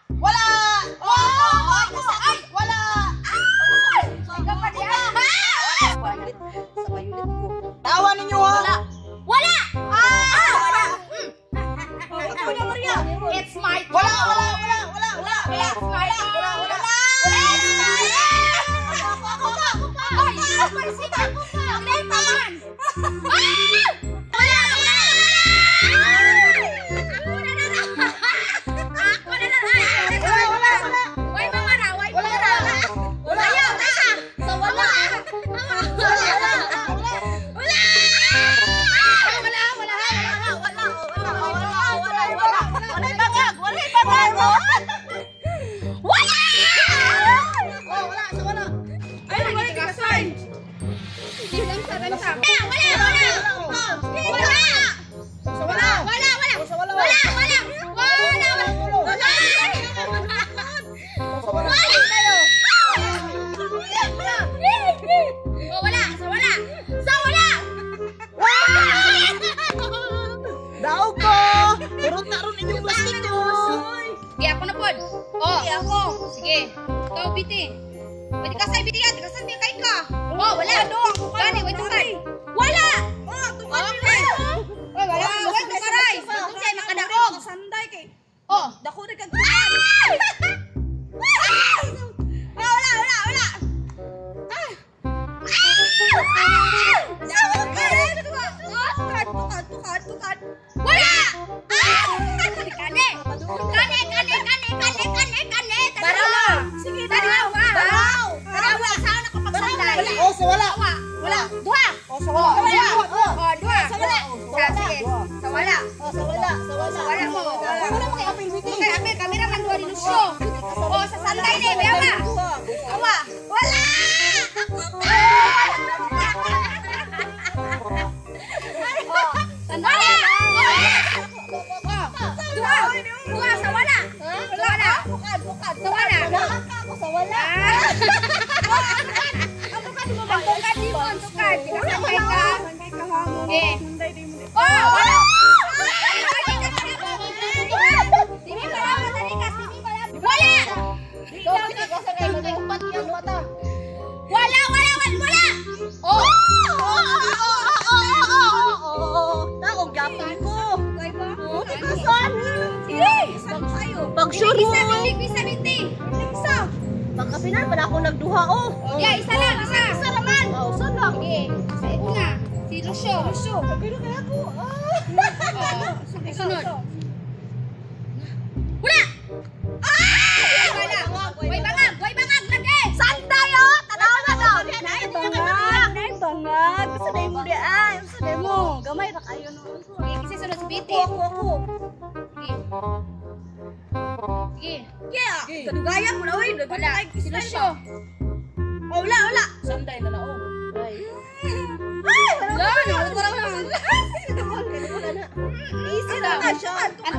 Wala! Ay! Wala! Dapat yan. Sabay ulit ko. Tawa ninyo ha? Wala! Wala! Kuya Maria! It's my turn. Wala! It's my turn. Ay, sige. Hindi pa man. Daog ko! Turun-tarun inyong plastic nyo! Sige, ako na pod. Sige, ako. Sige. Ikaw, Biti. Pwede ka sa Biti yan. Tikasan mo yung kain ka. Wala. Gani, wait tukad. Wala! Okay. Wala. Wait, tukaray. Kung sa'yo makadaog. Sanday kay... Dako na kag... Tukad. Wala! Kane! Tarawa! Sige, tarawa! Tarawa! Saan ako pagsanday? Sa wala! Wala! Duha! Sa wala! Duha! Sa wala! Sige. Sa wala! Sa wala mo! Wala mo kay Apil Biti! Okay, Apil, kamera man duha din usyo. Sa sanday ni, bewa! Awa! Wala! Wala! Duha! Sa wala! Sa wala! Sa wala! Ang bukad di mo, tukad. Kasabay ka. Okay. Wala! Dimi pala, matalikas. Wala! Wala! Taong gapon ko! Tikasan! Sige! Pag-sure mo! Bisa. Pagkapinan pa na ako nagduha Yeah, isa lang, isa. Isa naman! Saan lang? Sige. Sa una, si Lucio. Pero kaya ako! Sunod. Wala! Way bangag lagi! Sanday Tanaw na daw! Nay bangag! Gusto na mo di ay! Gusto na mo! Gamay na kayo noon ko! Sige, kasi sunod si Biti. Ako! Sige. Yeah! Kadugayan mo na oy! Wala. Si Lucio. Wala! Sanday na lao. Ay! Wala! Wala. Easy lang! Ang